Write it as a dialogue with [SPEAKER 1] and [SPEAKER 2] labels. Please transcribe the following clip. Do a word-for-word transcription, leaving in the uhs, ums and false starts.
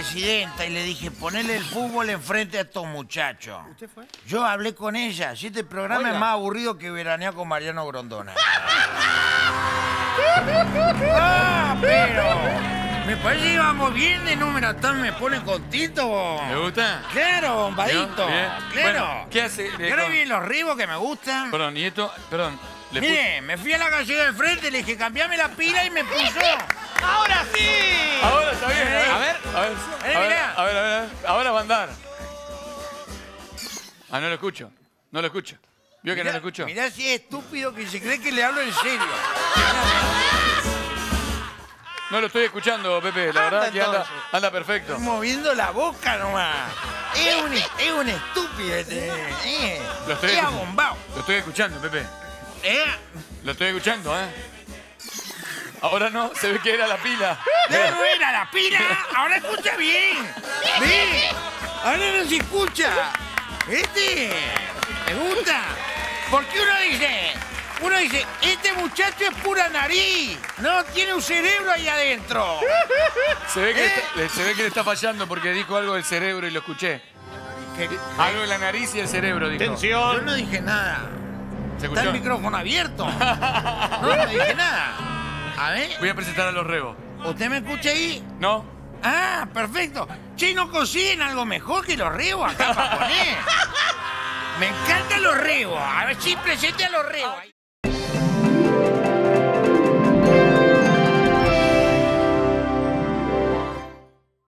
[SPEAKER 1] presidenta y le dije, ponele el fútbol enfrente a estos muchachos.
[SPEAKER 2] ¿Usted fue?
[SPEAKER 1] Yo hablé con ella. Si este programa
[SPEAKER 2] Oiga.
[SPEAKER 1] es más aburrido que veranear con Mariano Grondona. ¡Ah, pero! Me parece que vamos bien de número, tan me pone contento.
[SPEAKER 3] ¿Le gusta?
[SPEAKER 1] Claro, bombadito.
[SPEAKER 3] Bien, bien.
[SPEAKER 1] Claro.
[SPEAKER 3] Bueno, ¿qué hace?
[SPEAKER 1] Y ahora vienen los ribos que me gustan.
[SPEAKER 3] Perdón, y esto, perdón. Le
[SPEAKER 1] Mire, me fui a la gallega del frente, le dije, cambiame la pila y me puso.
[SPEAKER 2] ¡Ahora sí!
[SPEAKER 3] puse- Ahora está bien.
[SPEAKER 1] A
[SPEAKER 3] A ver, a ver,
[SPEAKER 1] Eh,
[SPEAKER 3] a ver,
[SPEAKER 1] mirá.
[SPEAKER 3] a ver, a ver, a ver. Ahora va a andar. Ah, no lo escucho. No lo escucho. ¿Vio que no lo escucho?
[SPEAKER 1] Mirá si es estúpido que se cree que le hablo en serio.
[SPEAKER 3] No lo estoy escuchando, Pepe. La
[SPEAKER 2] Anda,
[SPEAKER 3] verdad que anda,
[SPEAKER 2] entonces.
[SPEAKER 3] anda perfecto.
[SPEAKER 1] Estoy moviendo la boca nomás. Es un, es un estúpido este. Eh.
[SPEAKER 3] Lo estoy
[SPEAKER 1] Es
[SPEAKER 3] escuchando.
[SPEAKER 1] abombado.
[SPEAKER 3] Lo estoy escuchando, Pepe.
[SPEAKER 1] Eh.
[SPEAKER 3] Lo estoy escuchando, ¿eh? Ahora no, se ve que era la pila.
[SPEAKER 1] Ya no era la pila. Ahora escucha bien. ¿Ve? Ahora no se escucha. ¿Este? ¿Me gusta? Porque uno dice, uno dice, este muchacho es pura nariz. No tiene un cerebro ahí adentro.
[SPEAKER 3] Se ve, que
[SPEAKER 1] ¿Eh?
[SPEAKER 3] le está, se ve que le está fallando porque dijo algo del cerebro y lo escuché.
[SPEAKER 1] ¿Qué?
[SPEAKER 3] Algo de la nariz y el cerebro, dijo.
[SPEAKER 1] Yo
[SPEAKER 2] ¡Atención!
[SPEAKER 1] no dije nada.
[SPEAKER 3] ¿Se
[SPEAKER 1] Está el
[SPEAKER 3] escuchó?
[SPEAKER 1] micrófono abierto. No, no dije nada. A ver,
[SPEAKER 3] Voy a presentar a los rebos.
[SPEAKER 1] ¿usted me escucha ahí?
[SPEAKER 3] ¿No?
[SPEAKER 1] Ah, perfecto. Che, ¿no consiguen algo mejor que los rebos acá para poner? Me encantan los rebos. A ver, sí, presente a los rebos.